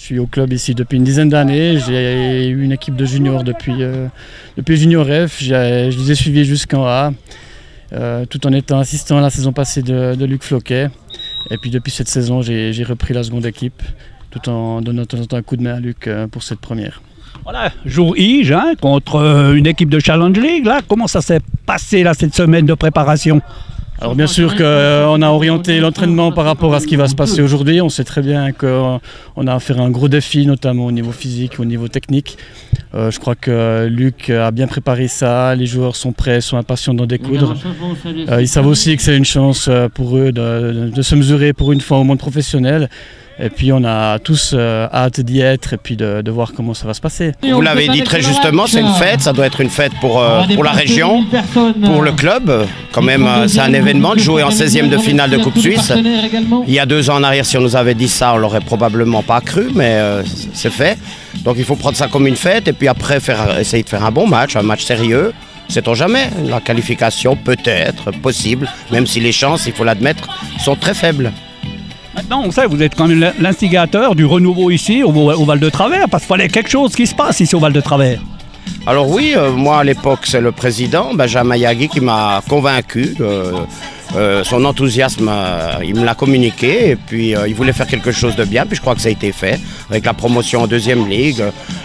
suis au club ici depuis une dizaine d'années. J'ai eu une équipe de juniors depuis Junior F. Je les ai suivis jusqu'en A, tout en étant assistant à la saison passée de Luc Floquet. Et puis depuis cette saison, j'ai repris la seconde équipe, tout en donnant de temps en temps un coup de main à Luc pour cette première. Voilà, jour I, hein, contre une équipe de Challenge League. Là, comment ça s'est passé là, cette semaine de préparation? Alors bien sûr qu'on a orienté l'entraînement par rapport à ce qui va se passer aujourd'hui. On sait très bien qu'on a à faire un gros défi, notamment au niveau physique, au niveau technique. Je crois que Luc a bien préparé ça, les joueurs sont prêts, sont impatients d'en découdre. Ils savent aussi que c'est une chance pour eux de se mesurer pour une fois au monde professionnel. Et puis on a tous hâte d'y être et puis de voir comment ça va se passer. Vous l'avez dit très justement, c'est une fête, ça doit être une fête pour la région, pour le club. Quand même, c'est un événement de jouer en 16e de finale de Coupe Suisse. Il y a 2 ans en arrière, si on nous avait dit ça, on l'aurait probablement pas cru, mais c'est fait. Donc il faut prendre ça comme une fête et puis après essayer de faire un bon match, un match sérieux. Sait-on jamais, la qualification peut être possible, même si les chances, il faut l'admettre, sont très faibles. Maintenant, on sait, vous êtes quand même l'instigateur du renouveau ici, au Val de Travers, parce qu'il fallait quelque chose qui se passe ici au Val de Travers. Alors oui, moi à l'époque, c'est le président, Benjamin Yaghi, qui m'a convaincu. Son enthousiasme, il me l'a communiqué, et puis il voulait faire quelque chose de bien, puis je crois que ça a été fait, avec la promotion en 2e ligue,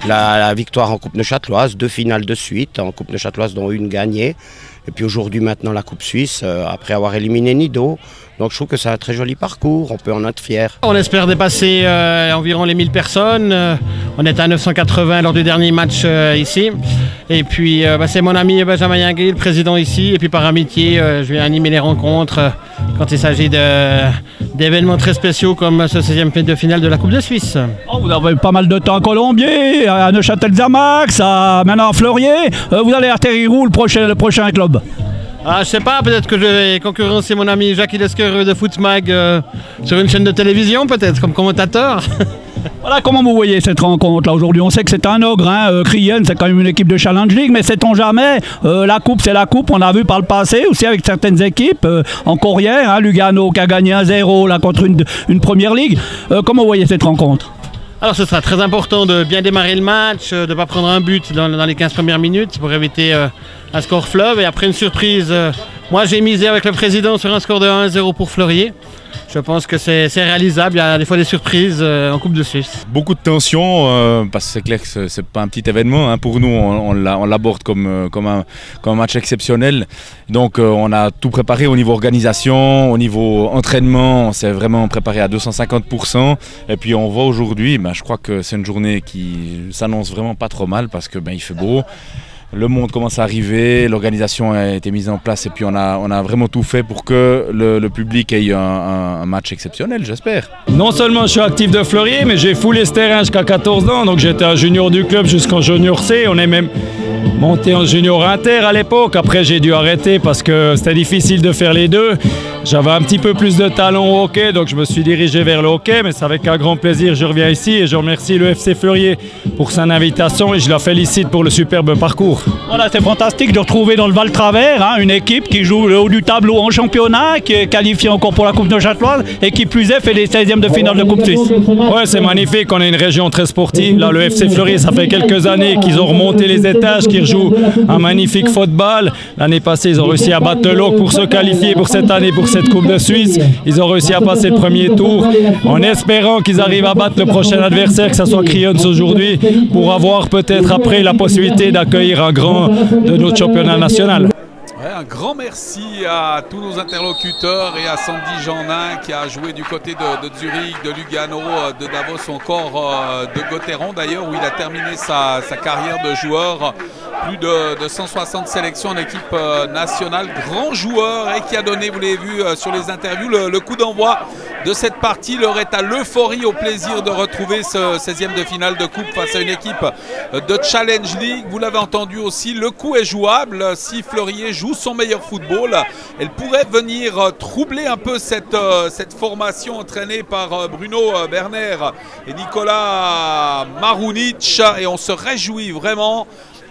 la victoire en Coupe neuchâteloise, 2 finales de suite en Coupe neuchâteloise, dont une gagnée. Et puis aujourd'hui, maintenant, la Coupe Suisse, après avoir éliminé Nido. Donc je trouve que c'est un très joli parcours, on peut en être fier. On espère dépasser environ les 1000 personnes. On est à 980 lors du dernier match ici. Et puis c'est mon ami Benjamin Yaghi, le président ici. Et puis par amitié, je vais animer les rencontres quand il s'agit d'événements très spéciaux comme ce 16e de finale de la Coupe de Suisse. Oh, vous avez pas mal de temps à Colombier, à Neuchâtel-Xamax, maintenant à Fleurier. Vous allez atterrir où le prochain club? Ah, je sais pas, peut-être que je vais concurrencer mon ami Jacques Lesqueur de Footmag sur une chaîne de télévision, peut-être, comme commentateur. Voilà, comment vous voyez cette rencontre là aujourd'hui? On sait que c'est un ogre, hein, Crien, c'est quand même une équipe de Challenge League, mais sait-on jamais, la coupe c'est la coupe, on a vu par le passé aussi avec certaines équipes, encore hier, hein, Lugano qui a gagné 1-0 là, contre une première ligue. Comment vous voyez cette rencontre? Alors ce sera très important de bien démarrer le match, de ne pas prendre un but dans les 15 premières minutes pour éviter un score fleuve. Et après une surprise, moi j'ai misé avec le président sur un score de 1-0 pour Fleurier. Je pense que c'est réalisable, il y a des fois des surprises en Coupe de Suisse. Beaucoup de tension, parce que c'est clair que c'est pas un petit événement. Hein. Pour nous, on l'aborde comme un match exceptionnel. Donc on a tout préparé au niveau organisation, au niveau entraînement, on s'est vraiment préparé à 250%. Et puis on voit aujourd'hui, je crois que c'est une journée qui s'annonce vraiment pas trop mal parce que il fait beau. Le monde commence à arriver, l'organisation a été mise en place et puis on a vraiment tout fait pour que le public ait un match exceptionnel, j'espère. Non seulement je suis actif de Fleurier, mais j'ai foulé ce terrain jusqu'à 14 ans, donc j'étais un junior du club jusqu'en junior C. On est même monté en junior inter à l'époque. Après j'ai dû arrêter parce que c'était difficile de faire les deux. J'avais un petit peu plus de talent au hockey, donc je me suis dirigé vers le hockey, mais c'est avec un grand plaisir que je reviens ici et je remercie le FC Fleurier pour son invitation et je la félicite pour le superbe parcours. Voilà, c'est fantastique de retrouver dans le Val Travers hein, une équipe qui joue le haut du tableau en championnat, qui est qualifiée encore pour la Coupe neuchâteloise et qui plus est fait les 16e de finale de Coupe Suisse. Ouais, c'est magnifique, on est une région très sportive. Là, le FC Fleurier, ça fait quelques années qu'ils ont remonté les étages, qu'ils rejouent un magnifique football. L'année passée, ils ont réussi à battre le LOC pour se qualifier pour cette année, pour cette Coupe de Suisse. Ils ont réussi à passer le premier tour en espérant qu'ils arrivent à battre le prochain adversaire, que ce soit Crions aujourd'hui, pour avoir peut-être après la possibilité d'accueillir un grand de notre championnat national. Ouais, un grand merci à tous nos interlocuteurs et à Sandy Jeanin qui a joué du côté de Zurich, de Lugano, de Davos ou encore de Gotteron d'ailleurs où il a terminé sa carrière de joueur. Plus de 160 sélections en équipe nationale, grand joueur et qui a donné, vous l'avez vu sur les interviews, le coup d'envoi de cette partie. Leur est à l'euphorie, au plaisir de retrouver ce 16e de finale de coupe face à une équipe de Challenge League. Vous l'avez entendu aussi, le coup est jouable. Si Fleurier joue son meilleur football, elle pourrait venir troubler un peu cette formation entraînée par Bruno Berner et Nicolas Marounic. Et on se réjouit vraiment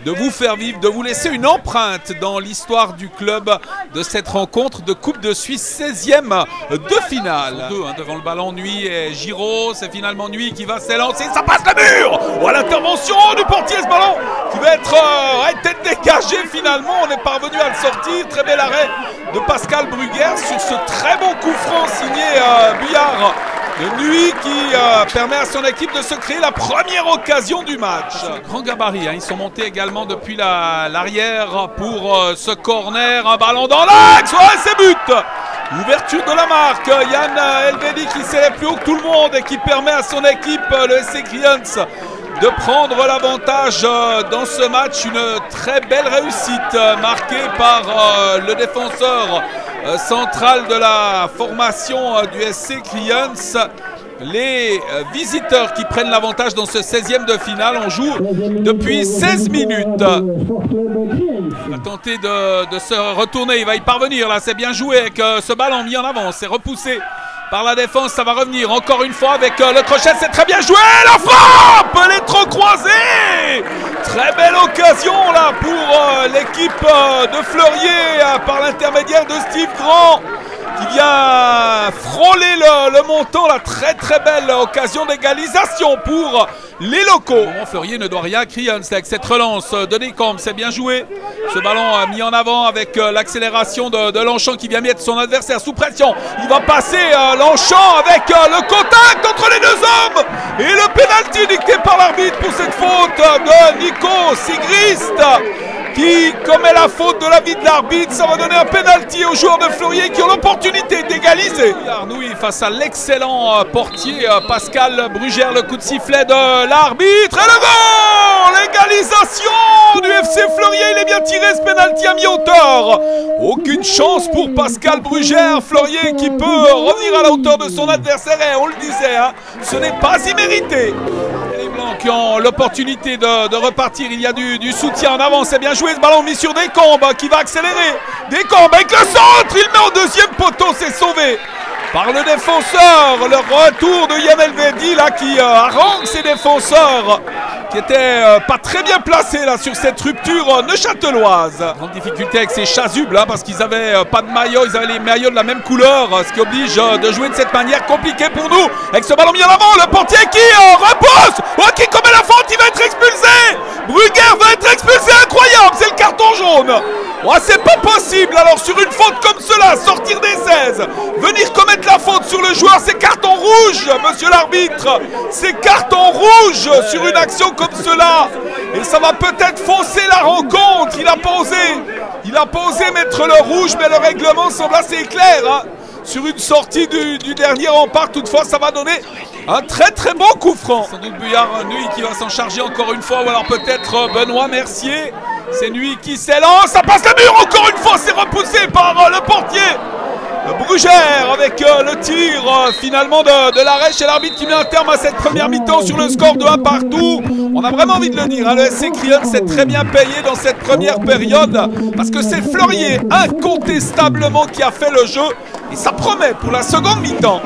de vous faire vivre, de vous laisser une empreinte dans l'histoire du club de cette rencontre de Coupe de Suisse 16e de finale. Devant le ballon, Nuit et Giraud, c'est finalement Nuit qui va s'élancer, ça passe le mur. Oh, l'intervention du portier, ce ballon qui va être tête dégagée finalement. On est parvenu à le sortir. Très bel arrêt de Pascal Brugger sur ce très bon coup franc signé Buyard de Nuit qui permet à son équipe de se créer la première occasion du match. Grand gabarit, hein, ils sont montés également depuis l'arrière pour ce corner. Un ballon dans l'axe, ouais, c'est but. Ouverture de la marque, Yann Elvedi qui s'élève plus haut que tout le monde et qui permet à son équipe, le SC Kriens, de prendre l'avantage dans ce match. Une très belle réussite marquée par le défenseur central de la formation du SC Kriens. Les visiteurs qui prennent l'avantage dans ce 16e de finale. On joue depuis 16 minutes. Il va tenter de se retourner. Il va y parvenir. Là, c'est bien joué avec ce ballon mis en avant. C'est repoussé par la défense. Ça va revenir encore une fois avec le crochet. C'est très bien joué. La frappe! Elle est trop croisée. Très belle occasion là pour l'équipe de Fleurier par l'intermédiaire de Steve Grand, qui vient frôler le montant. La très belle occasion d'égalisation pour les locaux. Fleurier ne doit rien à Kriens avec cette relance de Descamps. C'est bien joué. Ce ballon mis en avant avec l'accélération de Longchamp qui vient mettre son adversaire sous pression. Il va passer Longchamp avec le contact entre les deux hommes. Et le pénalty dicté par l'arbitre pour cette faute de Nico Sigrist, qui commet la faute de l'avis de l'arbitre. Ça va donner un pénalty aux joueurs de Fleurier qui ont l'opportunité d'égaliser. Arnouille face à l'excellent portier Pascal Brugger. Le coup de sifflet de l'arbitre et le goal! L'égalisation du FC Fleurier. Il est bien tiré, ce pénalty à mi-hauteur. Aucune chance pour Pascal Brugger. Fleurier qui peut revenir à la hauteur de son adversaire. Et on le disait, hein, ce n'est pas immérité. Les Blancs qui ont l'opportunité de repartir. Il y a du soutien en avant. C'est bien joué, ce ballon mis sur Descamps qui va accélérer. Descamps avec le centre. Il met au deuxième poteau. C'est sauvé par le défenseur. Le retour de Yann Elvedi là qui harangue ses défenseurs qui étaient pas très bien placés là sur cette rupture neuchâteloise. Grande difficulté avec ces chasubles là parce qu'ils avaient pas de maillot. Ils avaient les maillots de la même couleur, ce qui oblige de jouer de cette manière. Compliqué pour nous avec ce ballon mis en avant. Le portier qui repousse, qui commet la faute. Il va être expulsé. Brugger va être expulsé. Incroyable, c'est le carton jaune. C'est pas possible alors sur une faute comme cela, sortir des 16, venir commettre la faute sur le joueur, c'est carton rouge, monsieur l'arbitre. C'est carton rouge sur une action comme cela. Et ça va peut-être fausser la rencontre. Il a pas osé mettre le rouge, mais le règlement semble assez clair, hein. Sur une sortie du dernier rempart, toutefois, ça va donner un très bon coup franc. Sans doute Buyard Nuit qui va s'en charger encore une fois, ou alors peut-être Benoît Mercier. C'est Nuit qui s'élance, ça passe le mur encore une fois, c'est repoussé par le portier Brugger avec le tir finalement de l'arrêt chez l'arbitre qui met un terme à cette première mi-temps sur le score de 1 partout. On a vraiment envie de le dire, hein, le SC Kriens s'est très bien payé dans cette première période parce que c'est Fleurier incontestablement qui a fait le jeu et ça promet pour la seconde mi-temps.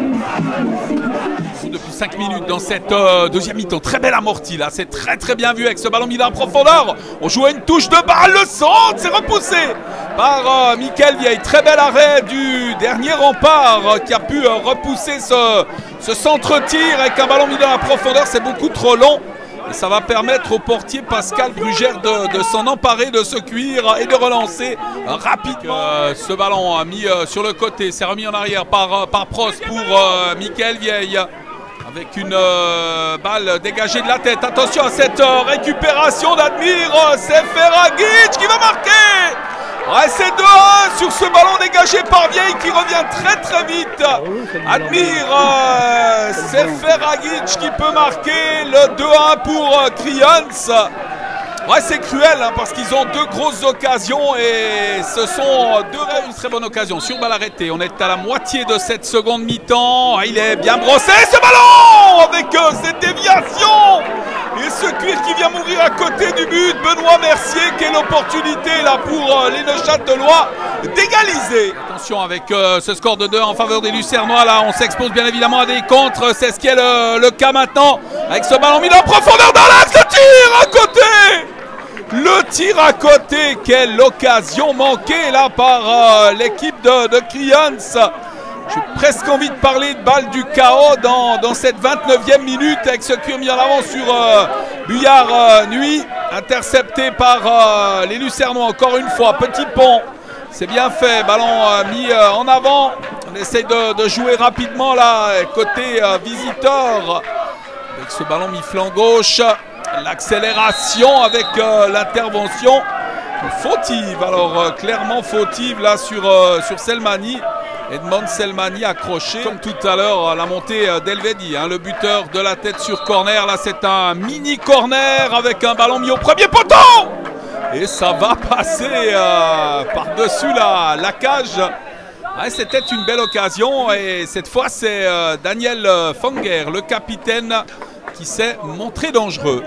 Depuis 5 minutes dans cette deuxième mi-temps. Très belle amortie là, c'est très bien vu avec ce ballon mis en profondeur. On joue à une touche de balle, le centre, c'est repoussé par Michael Vieille. Très bel arrêt du dernier rempart qui a pu repousser ce centre-tir avec un ballon mis dans la profondeur. C'est beaucoup trop long et ça va permettre au portier Pascal Brugger de s'en emparer de ce cuir et de relancer rapidement. Ce ballon mis sur le côté, c'est remis en arrière par Prost pour Michael Vieille. Avec une balle dégagée de la tête. Attention à cette récupération d'Admir. C'est Feragic qui va marquer. C'est 2-1 sur ce ballon dégagé par Vieille qui revient très vite. Admir, c'est Feragic qui peut marquer le 2-1 pour Kriens. C'est cruel hein, parce qu'ils ont deux grosses occasions et ce sont une très bonne occasion sur balle arrêtée. On est à la moitié de cette seconde mi-temps. Il est bien brossé ce ballon avec cette déviation et ce cuir qui vient mourir à côté du but. Benoît Mercier, quelle opportunité là pour les Neuchâtelois d'égaliser. Attention avec ce score de 2 en faveur des Lucernois. Là on s'expose bien évidemment à des contres. C'est ce qui est le cas maintenant avec ce ballon mis en profondeur dans l'axe. Le tir à côté. Le tir à côté, quelle occasion manquée là par l'équipe de Kriens. J'ai presque envie de parler de balle du chaos dans cette 29e minute avec ce cuir mis en avant sur Buyard Nuit, intercepté par les Lucernois encore une fois. Petit pont, c'est bien fait, ballon mis en avant. On essaye de jouer rapidement là, côté visiteur, avec ce ballon mis flanc gauche. L'accélération avec l'intervention fautive, alors clairement fautive là sur Selmani. Edmond Selmani accroché comme tout à l'heure la montée d'Elvedi, le buteur de la tête sur corner. Là c'est un mini corner avec un ballon mis au premier poteau et ça va passer par-dessus la cage. Ouais, c'était une belle occasion et cette fois c'est Daniel Fanger, le capitaine, qui s'est montré dangereux.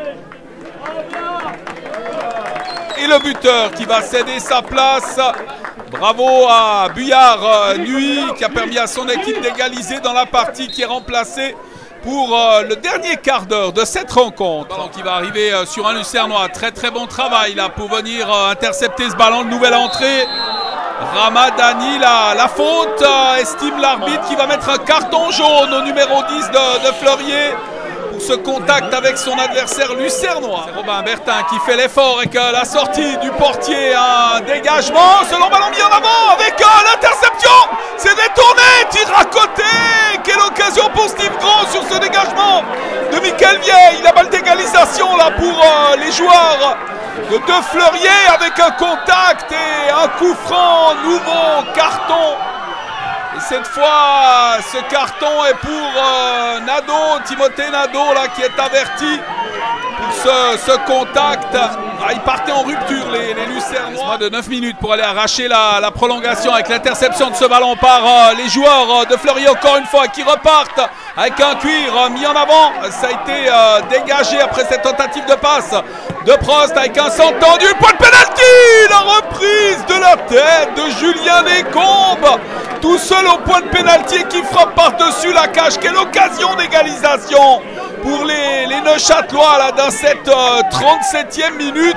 Et le buteur qui va céder sa place. Bravo à Buyard Nuit qui a permis à son équipe d'égaliser dans la partie qui est remplacée pour le dernier quart d'heure de cette rencontre. Ballon qui va arriver sur un Lucernois. Très très bon travail là pour venir intercepter ce ballon. Nouvelle entrée. Ramadani, la faute, estime l'arbitre qui va mettre un carton jaune au numéro 10 de Fleurier. Ce contact avec son adversaire lucernois. C'est Robin Bertin qui fait l'effort avec la sortie du portier, un dégagement, ce long ballon mis en avant avec l'interception, c'est détourné, tir à côté, quelle occasion pour Steve Grand sur ce dégagement de Mickaël Vieille, la balle d'égalisation là pour les joueurs de Fleurier avec un contact et un coup franc, nouveau carton. Et cette fois, ce carton est pour Nadeau, Timothée Nadeau là, qui est averti pour ce contact. Ils partaient en rupture les Lucernois. De 9 minutes pour aller arracher la prolongation avec l'interception de ce ballon par les joueurs de Fleurier encore une fois qui repartent avec un cuir mis en avant. Ça a été dégagé après cette tentative de passe de Prost avec un centre tendu. Point de pénalty, la reprise de la tête de Julien Descombes. Tout seul au point de pénalty qui frappe par-dessus la cage. Quelle occasion d'égalisation pour les Neuchâtelois là, dans cette 37e minute.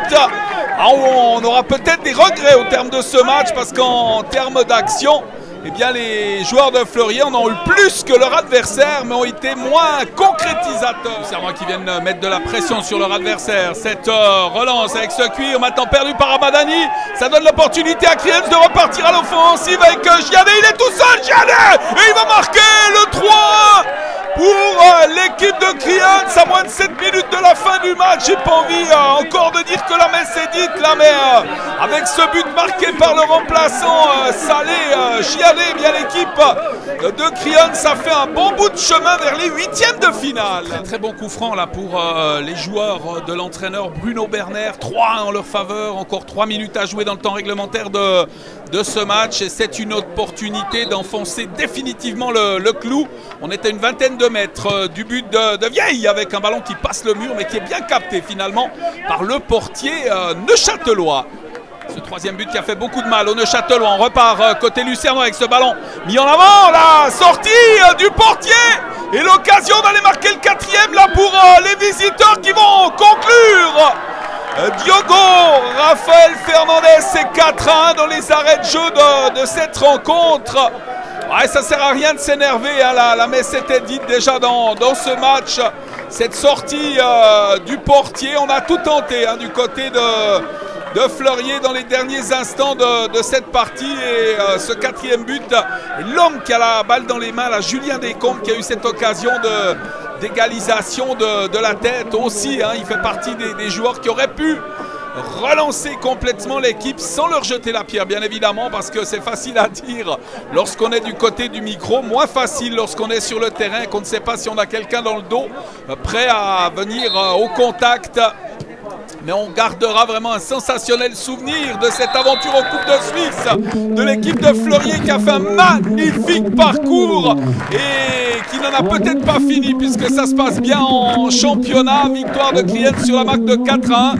On aura peut-être des regrets au terme de ce match parce qu'en termes d'action, eh bien, les joueurs de Fleurier en ont eu plus que leur adversaire, mais ont été moins concrétisateurs. C'est moi qui viennent mettre de la pression sur leur adversaire. Cette relance avec ce cuir, maintenant perdu par Abadani. Ça donne l'opportunité à Kriens de repartir à l'offensive avec Giadet. Il est tout seul, Giadet, et il va marquer le 3 pour l'équipe de Kriens à moins de 7 minutes de la fin du match. J'ai pas envie encore de dire que la messe est dite là, mais avec ce but marqué par le remplaçant Salé Giadet, eh bien l'équipe de Kriens a fait un bon bout de chemin vers les 8e de finale. Très, très bon coup franc là pour les joueurs de l'entraîneur Bruno Berner. 3-1 en leur faveur, encore 3 minutes à jouer dans le temps réglementaire de ce match, et c'est une opportunité d'enfoncer définitivement le clou. On est à une vingtaine de mètres du but de Vieille avec un ballon qui passe le mur mais qui est bien capté finalement par le portier neuchâtelois. Ce troisième but qui a fait beaucoup de mal aux Neuchâtelois. On repart côté Lucernois avec ce ballon mis en avant, la sortie du portier et l'occasion d'aller marquer le 4e là pour les visiteurs qui vont conclure. Diogo Rafael Fernandez, c'est 4-1 dans les arrêts de jeu de cette rencontre. Ouais, ça sert à rien de s'énerver, hein, la messe était dite déjà dans ce match. Cette sortie du portier, on a tout tenté hein, du côté de Fleurier dans les derniers instants de cette partie. Et ce 4e but, l'homme qui a la balle dans les mains, là, Julien Descombes, qui a eu cette occasion d'égalisation de la tête aussi, hein, il fait partie des joueurs qui auraient pu relancer complètement l'équipe sans leur jeter la pierre, bien évidemment, parce que c'est facile à dire lorsqu'on est du côté du micro, moins facile lorsqu'on est sur le terrain, qu'on ne sait pas si on a quelqu'un dans le dos prêt à venir au contact. Mais on gardera vraiment un sensationnel souvenir de cette aventure en Coupe de Suisse de l'équipe de Fleurier qui a fait un magnifique parcours et qui n'en a peut-être pas fini puisque ça se passe bien en championnat. Victoire de Kriens sur la marque de 4-1.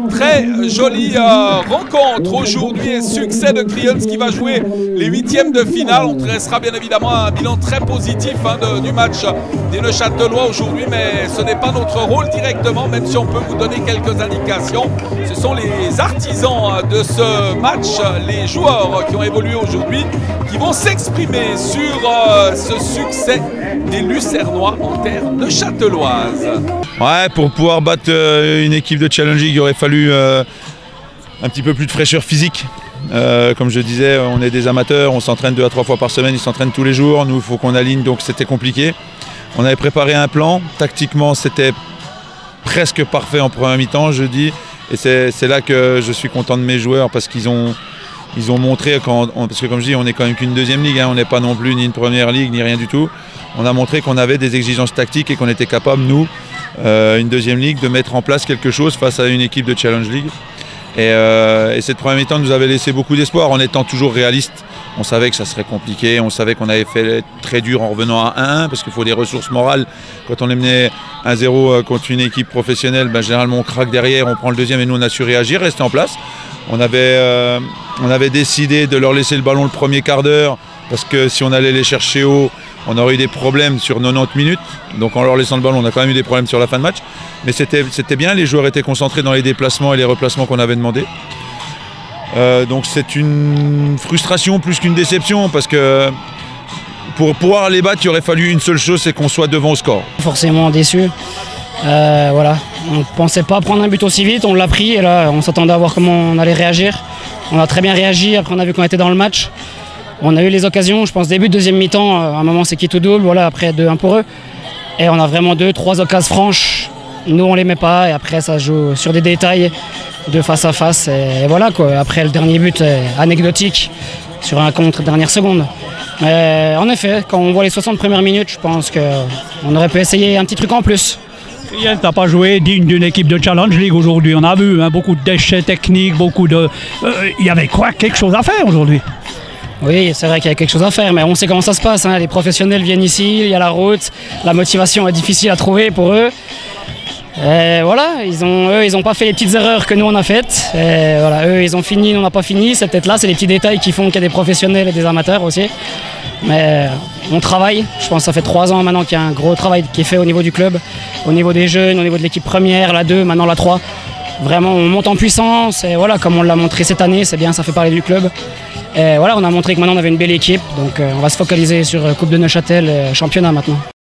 très jolie rencontre aujourd'hui et succès de Crayons qui va jouer les huitièmes de finale. On dressera bien évidemment un bilan très positif du match des Neuchâtelois aujourd'hui, mais ce n'est pas notre rôle directement, même si on peut vous donner quelques indications. Ce sont les artisans de ce match, les joueurs qui ont évolué aujourd'hui, qui vont s'exprimer sur ce succès des Lucernois en terre neuchâteloise. Ouais, pour pouvoir battre une équipe de Challenge League, il aurait fallu un petit peu plus de fraîcheur physique. Comme je disais, on est des amateurs, on s'entraîne 2 à 3 fois par semaine, ils s'entraînent tous les jours. Nous, il faut qu'on aligne, donc c'était compliqué. On avait préparé un plan, tactiquement c'était presque parfait en première mi-temps, je dis. Et c'est là que je suis content de mes joueurs parce qu'ils ont montré, parce que comme je dis, on n'est quand même qu'une deuxième ligue, hein, on n'est pas non plus ni une première ligue, ni rien du tout. On a montré qu'on avait des exigences tactiques et qu'on était capable, nous, une deuxième ligue, de mettre en place quelque chose face à une équipe de Challenge League. Et cette première mi-temps nous avait laissé beaucoup d'espoir en étant toujours réaliste. On savait que ça serait compliqué, on savait qu'on avait fait très dur en revenant à 1-1 parce qu'il faut des ressources morales. Quand on est mené 1-0 contre une équipe professionnelle, ben, généralement on craque derrière, on prend le deuxième et nous on a su réagir, rester en place. On avait décidé de leur laisser le ballon le premier quart d'heure parce que si on allait les chercher haut, on aurait eu des problèmes sur 90 minutes. Donc en leur laissant le ballon, on a quand même eu des problèmes sur la fin de match. Mais c'était bien, les joueurs étaient concentrés dans les déplacements et les replacements qu'on avait demandé. Donc c'est une frustration plus qu'une déception parce que pour pouvoir les battre, il aurait fallu une seule chose, c'est qu'on soit devant au score. Forcément déçu. Voilà. On ne pensait pas prendre un but aussi vite, on l'a pris et là on s'attendait à voir comment on allait réagir. On a très bien réagi, après on a vu qu'on était dans le match. On a eu les occasions, je pense début de deuxième mi-temps, à un moment c'est qui tout double, voilà, après 2-1 pour eux. Et on a vraiment 2-3 occasions franches, nous on les met pas et après ça joue sur des détails de face à face et voilà quoi. Après le dernier but anecdotique sur un contre dernière seconde. Mais en effet, quand on voit les 60 premières minutes, je pense qu'on aurait pu essayer un petit truc en plus. Crayons n'a pas joué digne d'une équipe de Challenge League aujourd'hui. On a vu hein, beaucoup de déchets techniques, beaucoup de... Il y avait quoi, quelque chose à faire aujourd'hui? Oui, c'est vrai qu'il y a quelque chose à faire, mais on sait comment ça se passe. Hein. Les professionnels viennent ici, il y a la route, la motivation est difficile à trouver pour eux. Et voilà, ils ont pas fait les petites erreurs que nous on a faites. Et voilà, eux ils ont fini, nous on n'a pas fini. C'est peut-être là, c'est les petits détails qui font qu'il y a des professionnels et des amateurs aussi. Mais on travaille, je pense que ça fait 3 ans maintenant qu'il y a un gros travail qui est fait au niveau du club, au niveau des jeunes, au niveau de l'équipe première, la 2, maintenant la 3. Vraiment on monte en puissance et voilà, comme on l'a montré cette année, c'est bien, ça fait parler du club. Et voilà, on a montré que maintenant on avait une belle équipe, donc on va se focaliser sur Coupe de Neuchâtel et championnat maintenant.